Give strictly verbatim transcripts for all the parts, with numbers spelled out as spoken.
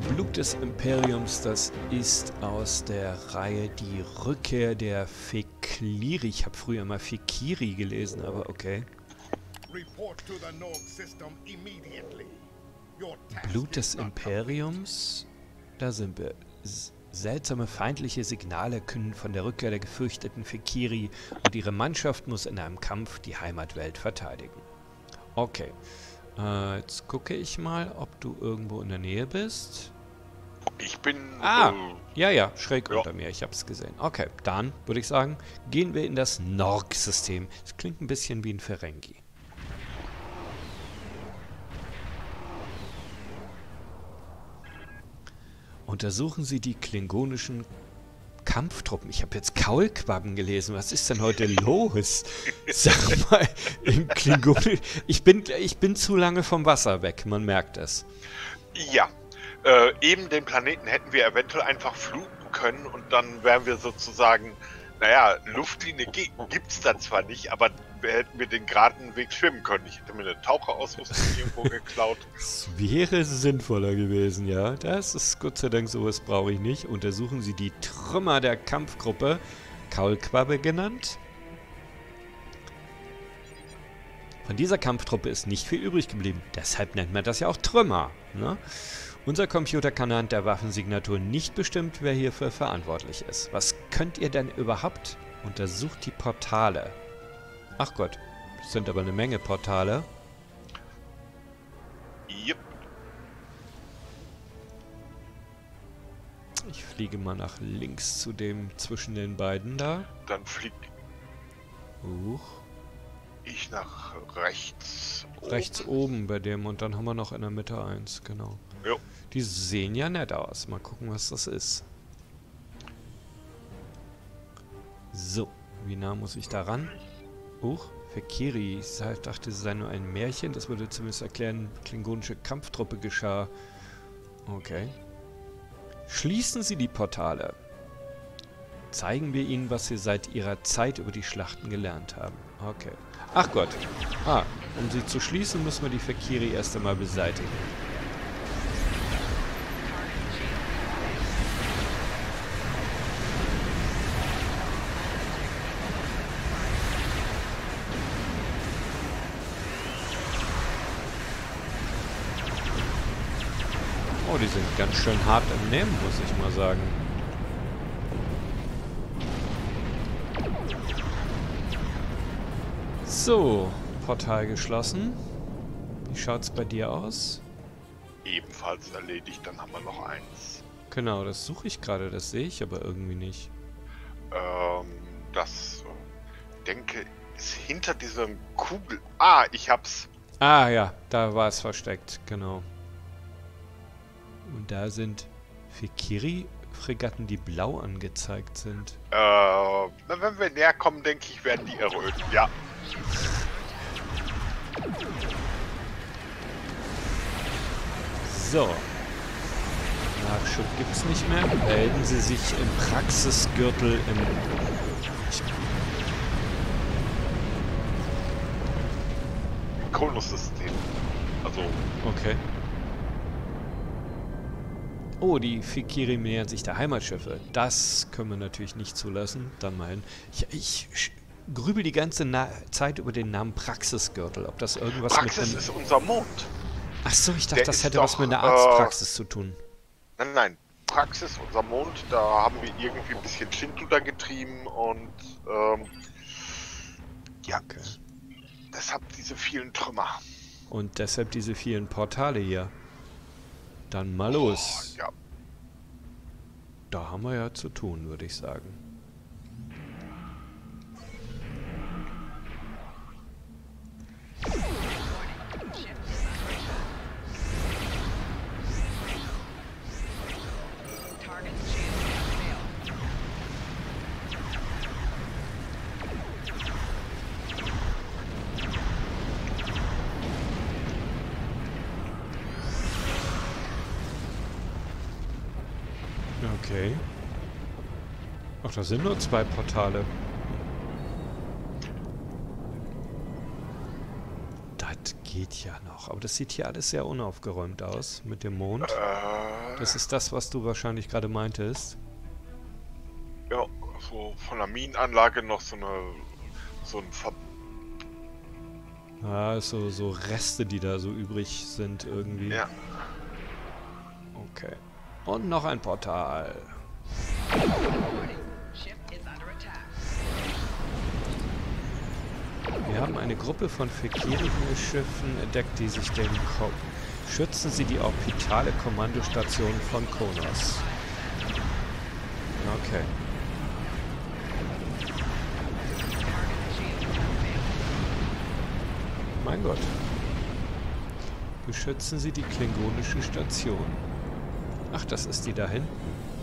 Blut des Imperiums, das ist aus der Reihe Die Rückkehr der Fekliri. Ich habe früher mal Fekiri gelesen, aber okay. Blut des Imperiums, da sind wir. S seltsame feindliche Signale künden von der Rückkehr der gefürchteten Fekiri und ihre Mannschaft muss in einem Kampf die Heimatwelt verteidigen. Okay. Äh, jetzt gucke ich mal, ob du irgendwo in der Nähe bist. Ich bin... Ah, äh, ja, ja, schräg ja. unter mir, ich habe es gesehen. Okay, dann würde ich sagen, gehen wir in das Norg-System. Das klingt ein bisschen wie ein Ferengi. Untersuchen Sie die klingonischen Kampftruppen. Ich habe jetzt Kaulquappen gelesen. Was ist denn heute los? Sag mal, im Klingonisch... Ich bin, ich bin zu lange vom Wasser weg, man merkt es. Ja, äh, eben den Planeten hätten wir eventuell einfach fluten können und dann wären wir sozusagen, naja, Luftlinie gibt es da zwar nicht, aber wir hätten wir den geraden Weg schwimmen können. Ich hätte mir eine Taucherausrüstung irgendwo geklaut. Es wäre sinnvoller gewesen, ja. Das ist Gott sei Dank, sowas brauche ich nicht. Untersuchen Sie die Trümmer der Kampfgruppe, Kaulquappe genannt. Von dieser Kampftruppe ist nicht viel übrig geblieben. Deshalb nennt man das ja auch Trümmer, ne? Unser Computer kann anhand der Waffensignatur nicht bestimmt, wer hierfür verantwortlich ist. Was könnt ihr denn überhaupt? Untersucht die Portale. Ach Gott, das sind aber eine Menge Portale. Yep. Ich fliege mal nach links zu dem zwischen den beiden da. Dann flieg Huch. ich nach rechts. Rechts oben bei dem und dann haben wir noch in der Mitte eins, genau. Jo. Die sehen ja nett aus. Mal gucken, was das ist. So, wie nah muss ich da ran? Huch, Fekiri. Ich dachte, es sei nur ein Märchen. Das würde zumindest erklären, klingonische Kampftruppe geschah. Okay. Schließen Sie die Portale. Zeigen wir Ihnen, was Sie seit Ihrer Zeit über die Schlachten gelernt haben. Okay. Ach Gott. Ah, um sie zu schließen, müssen wir die Fekiri erst einmal beseitigen. Oh, die sind ganz schön hart im Nehmen, muss ich mal sagen. So, Portal geschlossen. Wie schaut's bei dir aus? Ebenfalls erledigt, dann haben wir noch eins. Genau, das suche ich gerade, das sehe ich aber irgendwie nicht. Ähm, das, äh, denke, ist hinter diesem Kugel... Ah, ich hab's. Ah ja, da war es versteckt, genau. Und da sind Fekiri-Fregatten, die blau angezeigt sind. Äh, wenn wir näher kommen, denke ich, werden die erröten, ja. So. Nachschub gibt's nicht mehr. Melden Sie sich im Praxisgürtel im... Konussystem. Also... Okay. Oh, die Fekiri nähern sich der Heimatschiffe. Das können wir natürlich nicht zulassen. Dann mal hin. Ich, ich grübel die ganze Na Zeit über den Namen Praxisgürtel. Ob das irgendwas Praxis mit... ist unser Mond. Ach so, ich dachte, Der das ist hätte doch, was mit einer äh, Arztpraxis zu tun. Nein, nein. Praxis, unser Mond, da haben wir irgendwie ein bisschen Schindluder getrieben und ähm, ja, Okay. deshalb diese vielen Trümmer. Und deshalb diese vielen Portale hier. Dann mal los. Oh, ja. Da haben wir ja zu tun, würde ich sagen. Okay. Ach, da sind nur zwei Portale. Das geht ja noch. Aber das sieht hier alles sehr unaufgeräumt aus mit dem Mond. Äh, Das ist das, was du wahrscheinlich gerade meintest. Ja, so von der Minenanlage noch so eine... so ein Ver... Ah, so, so Reste, die da so übrig sind irgendwie. Ja. Okay. Und noch ein Portal. Wir haben eine Gruppe von Fekiri-Schiffen entdeckt, die sich dem Ko Schützen Sie die orbitale Kommandostation von Konos. Okay. Mein Gott. Beschützen Sie die klingonische Station. Ach, das ist die da hinten.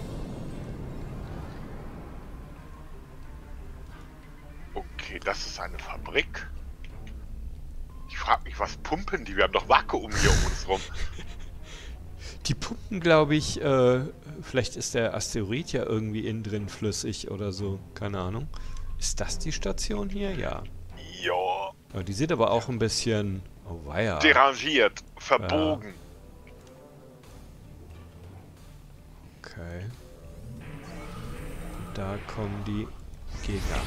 Okay, das ist eine Fabrik. Ich frage mich, was pumpen die? Wir haben doch Vakuum hier um uns rum. Die pumpen, glaube ich, äh, vielleicht ist der Asteroid ja irgendwie innen drin flüssig oder so. Keine Ahnung. Ist das die Station hier? Ja. Ja. Ja, die sieht aber auch ein bisschen... Oh, weia. Derangiert, verbogen. Ja. Okay. Und da kommen die Gegner.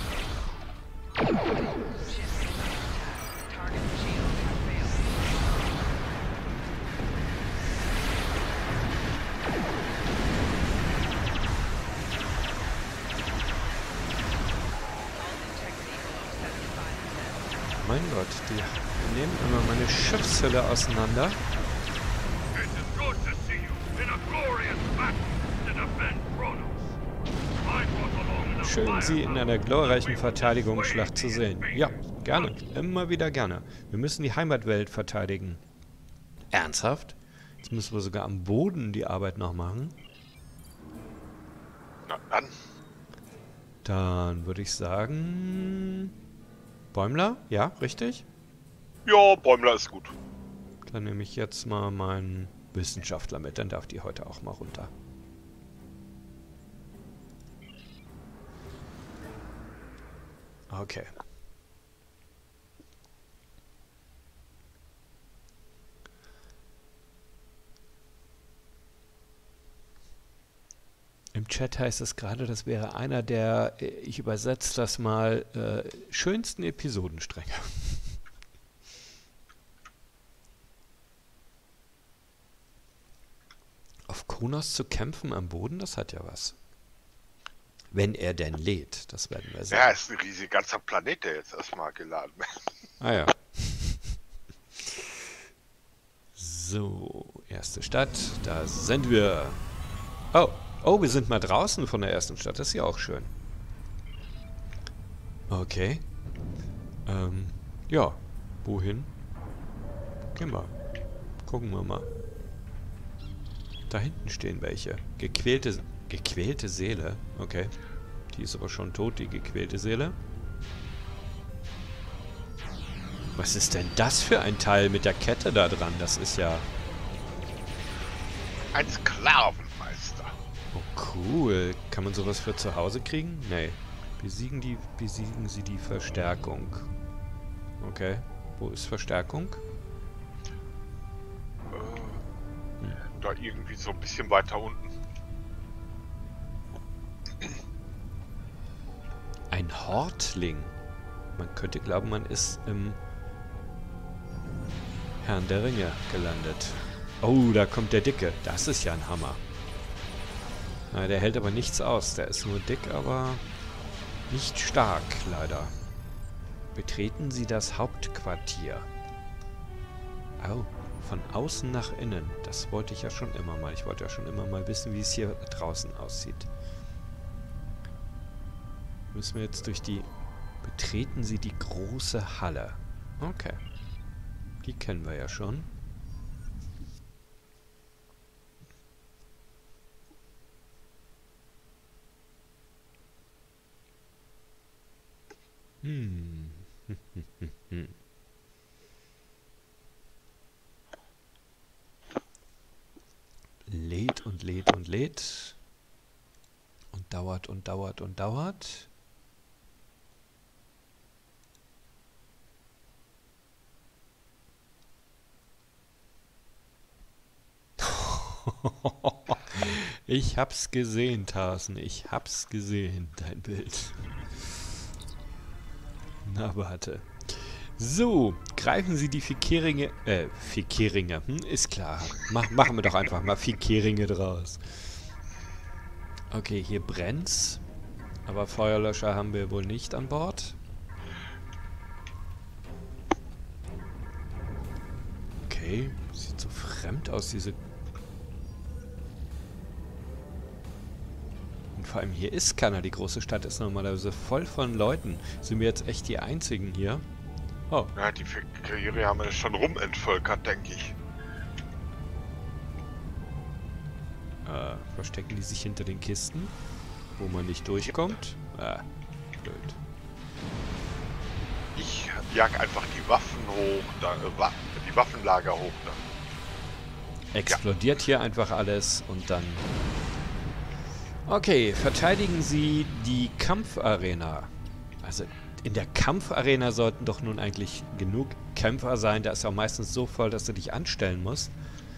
Mein Gott, die nehmen immer meine Schiffshülle auseinander. Schön, Sie in einer glorreichen Verteidigungsschlacht zu sehen. Ja, gerne. Immer wieder gerne. Wir müssen die Heimatwelt verteidigen. Ernsthaft? Jetzt müssen wir sogar am Boden die Arbeit noch machen. Na dann. Dann würde ich sagen... Bäumler? Ja, richtig? Ja, Bäumler ist gut. Dann nehme ich jetzt mal meinen Wissenschaftler mit. Dann darf die heute auch mal runter. Okay. Im Chat heißt es gerade, das wäre einer der, ich übersetze das mal, äh, schönsten Episodenstränge. Auf Konos zu kämpfen am Boden, das hat ja was. Wenn er denn lädt, das werden wir sehen. Ja, ist ein riesiger ganzer Planet, der jetzt erstmal geladen wird. Ah ja. So, erste Stadt, da sind wir. Oh, oh, wir sind mal draußen von der ersten Stadt, das ist ja auch schön. Okay. Ähm, ja, wohin? Gehen wir. Gucken wir mal. Da hinten stehen welche. Gequälte, gequälte Seele. Okay. Die ist aber schon tot, die gequälte Seele. Was ist denn das für ein Teil mit der Kette da dran? Das ist ja... Ein Sklavenmeister. Oh, cool. Kann man sowas für zu Hause kriegen? Nee. Besiegen, die, besiegen Sie die Verstärkung. Okay. Wo ist Verstärkung? Äh, hm. Da irgendwie so ein bisschen weiter unten. Ein Hortling. Man könnte glauben, man ist im Herrn der Ringe gelandet. Oh, da kommt der Dicke. Das ist ja ein Hammer. Na, der hält aber nichts aus. Der ist nur dick, aber nicht stark, leider. Betreten Sie das Hauptquartier. Au, von außen nach innen. Das wollte ich ja schon immer mal. Ich wollte ja schon immer mal wissen, wie es hier draußen aussieht. Müssen wir jetzt durch die... Betreten Sie die große Halle. Okay. Die kennen wir ja schon. Hm. Lädt und lädt und lädt. Und dauert und dauert und dauert. Ich hab's gesehen, Tarsen. Ich hab's gesehen, dein Bild. Na, warte. So, greifen Sie die Fikeringe... Äh, Fikeringe, hm, ist klar. Mach, machen wir doch einfach mal Fikeringe draus. Okay, hier brennt's. Aber Feuerlöscher haben wir wohl nicht an Bord. Okay, sieht so fremd aus, diese... Und vor allem hier ist keiner. Die große Stadt ist normalerweise voll von Leuten. Sind wir jetzt echt die Einzigen hier? Oh. Ja, die Fikiri haben wir schon rumentvölkert, denke ich. Äh, verstecken die sich hinter den Kisten, wo man nicht durchkommt? Ah, blöd. Ich jag einfach die Waffen hoch, da, äh, die Waffenlager hoch. Da. Explodiert ja. Hier einfach alles und dann... Okay, verteidigen Sie die Kampfarena. Also in der Kampfarena sollten doch nun eigentlich genug Kämpfer sein. Da ist ja auch meistens so voll, dass du dich anstellen musst.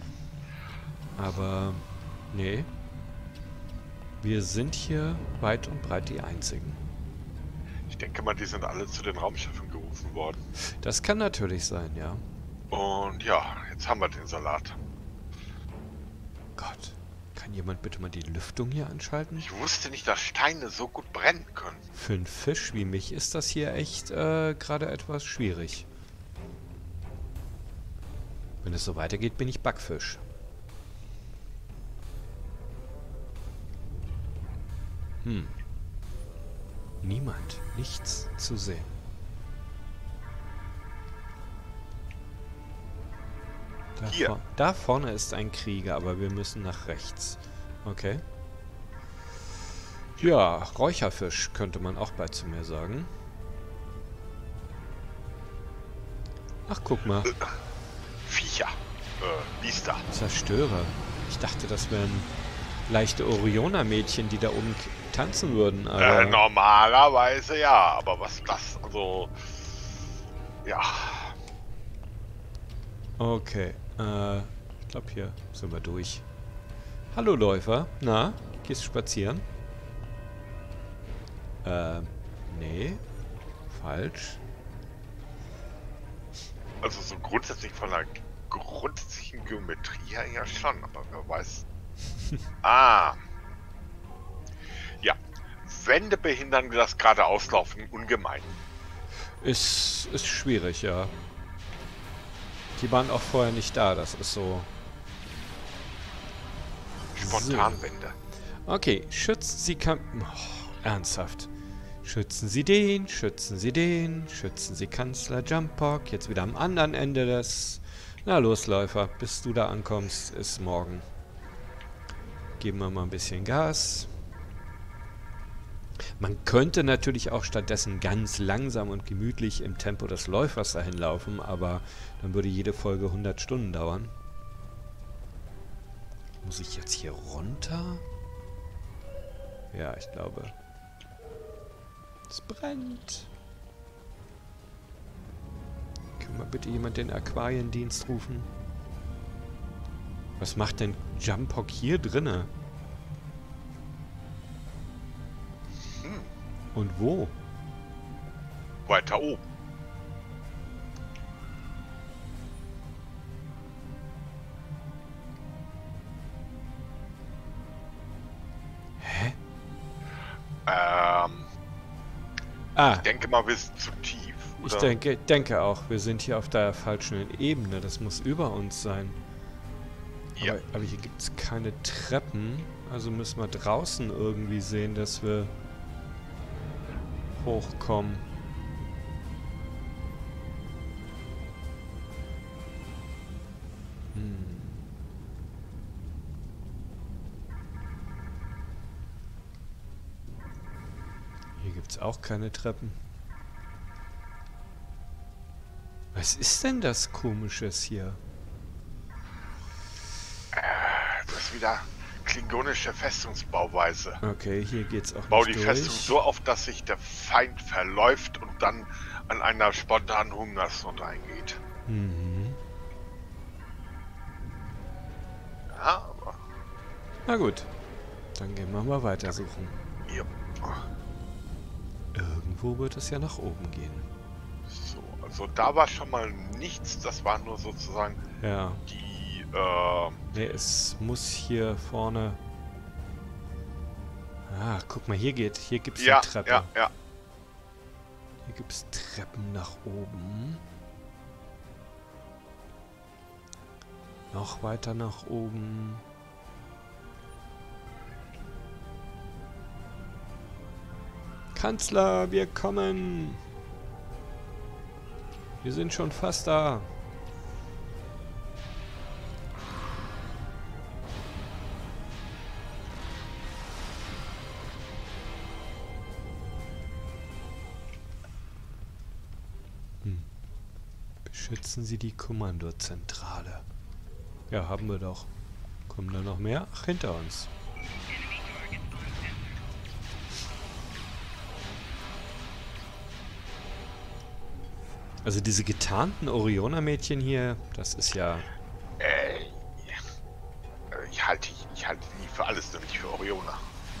Aber nee. Wir sind hier weit und breit die Einzigen. Ich denke mal, die sind alle zu den Raumschiffen gerufen worden. Das kann natürlich sein, ja. Und ja, jetzt haben wir den Salat. Gott. Kann jemand bitte mal die Lüftung hier anschalten? Ich wusste nicht, dass Steine so gut brennen können. Für einen Fisch wie mich ist das hier echt äh, gerade etwas schwierig. Wenn es so weitergeht, bin ich Backfisch. Hm. Niemand. Nichts zu sehen. Da, Hier. vor da vorne ist ein Krieger, aber wir müssen nach rechts. Okay. Ja, Räucherfisch könnte man auch bei zu mir sagen. Ach, guck mal. Viecher. Äh, Biester. Zerstörer. Ich dachte, das wären leichte Orioner-Mädchen, die da oben tanzen würden, aber... Äh, normalerweise ja, aber was das, also... Ja... Okay, äh, ich glaube hier sind wir durch. Hallo Läufer, na, gehst du spazieren? Ähm, nee, falsch. Also so grundsätzlich von der grundsätzlichen Geometrie her ja schon, aber wer weiß. Ah. Ja, Wände behindern das geradeauslaufen ungemein. Ist, ist schwierig, ja. Die waren auch vorher nicht da, das ist so... Spontanwände. So. Okay, schützen Sie Kam... Oh, ernsthaft. Schützen Sie den, schützen Sie den, schützen Sie Kanzler Jumpok. Jetzt wieder am anderen Ende des... Na los, Läufer, bis du da ankommst, ist morgen. Geben wir mal ein bisschen Gas. Man könnte natürlich auch stattdessen ganz langsam und gemütlich im Tempo des Läufers dahin laufen, aber dann würde jede Folge hundert Stunden dauern. Muss ich jetzt hier runter? Ja, ich glaube. Es brennt. Kann mal bitte jemand den Aquariendienst rufen? Was macht denn Jumpok hier drinne? Hm. Und wo? Weiter oben. Hä? Ähm, Ah, ich denke mal, wir sind zu tief. ich oder? denke, denke auch, wir sind hier auf der falschen Ebene. Das muss über uns sein. Ja. Aber, aber hier gibt es keine Treppen. Also müssen wir draußen irgendwie sehen, dass wir hochkommen. Hm. Hier gibt es auch keine Treppen. Was ist denn das Komisches hier? Das ist wieder klingonische Festungsbauweise. Okay, hier geht's auch Bau nicht die durch. Festung so auf, dass sich der Feind verläuft und dann an einer spontanen Hungersnot eingeht. Mhm. Ja, aber Na gut. Dann gehen wir mal weiter suchen. Ja. Irgendwo wird es ja nach oben gehen. So, also da war schon mal nichts. Das war nur sozusagen Ja. die, äh... Ne, es muss hier vorne... Ah, guck mal, hier geht, hier gibt es Ja, eine Treppe. ja, ja. Hier gibt es Treppen nach oben. Noch weiter nach oben. Kanzler, wir kommen! Wir sind schon fast da. Hm. Beschützen Sie die Kommandozentrale. Ja, haben wir doch. Kommen da noch mehr? Ach, hinter uns. Also diese getarnten Orioner-Mädchen hier, das ist ja... Äh, ich halte ich halte die für alles, nur nicht für Orioner.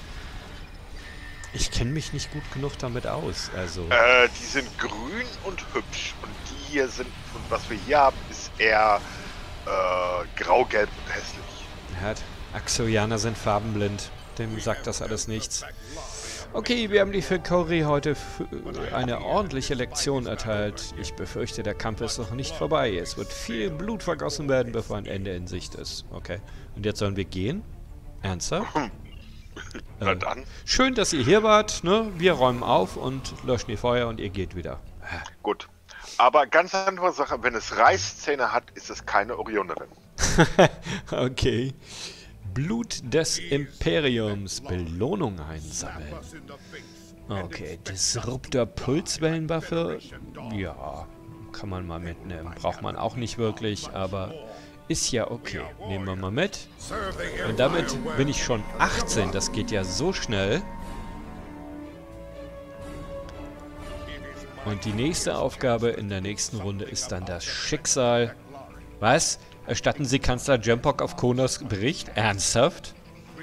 Ich kenne mich nicht gut genug damit aus, also... Äh, die sind grün und hübsch. Und die hier sind, und was wir hier haben, ist eher äh, grau-gelb und hässlich. Ja, Axoianer sind farbenblind. Dem sagt das alles nichts. Okay, wir haben die Fikori heute eine ordentliche Lektion erteilt. Ich befürchte, der Kampf ist noch nicht vorbei. Es wird viel Blut vergossen werden, bevor ein Ende in Sicht ist. Okay. Und jetzt sollen wir gehen? Ernsthaft? Na äh, dann. Schön, dass ihr hier wart. Ne? Wir räumen auf und löschen die Feuer und ihr geht wieder. Gut. Aber ganz andere Sache, wenn es Reißzähne hat, ist es keine Orionerin. Okay. Blut des Imperiums. Belohnung einsammeln. Okay, Disruptor Pulswellenwaffe. Ja, kann man mal mitnehmen. Braucht man auch nicht wirklich, aber ist ja okay. Nehmen wir mal mit. Und damit bin ich schon achtzehn. Das geht ja so schnell. Und die nächste Aufgabe in der nächsten Runde ist dann das Schicksal. Was? Erstatten Sie Kanzler Jempok auf Konos Bericht? Ernsthaft?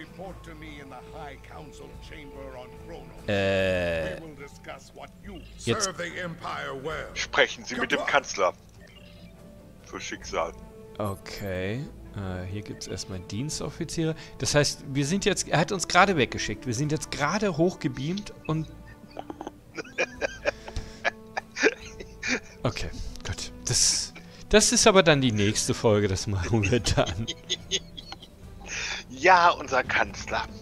Äh... Jetzt... Sprechen Sie mit dem Kanzler. Für Schicksal. Okay. Äh, hier gibt es erstmal Dienstoffiziere. Das heißt, wir sind jetzt... Er hat uns gerade weggeschickt. Wir sind jetzt gerade hochgebeamt und... Okay, gut. Das... Das ist aber dann die nächste Folge, das machen wir dann. Ja, unser Kanzler.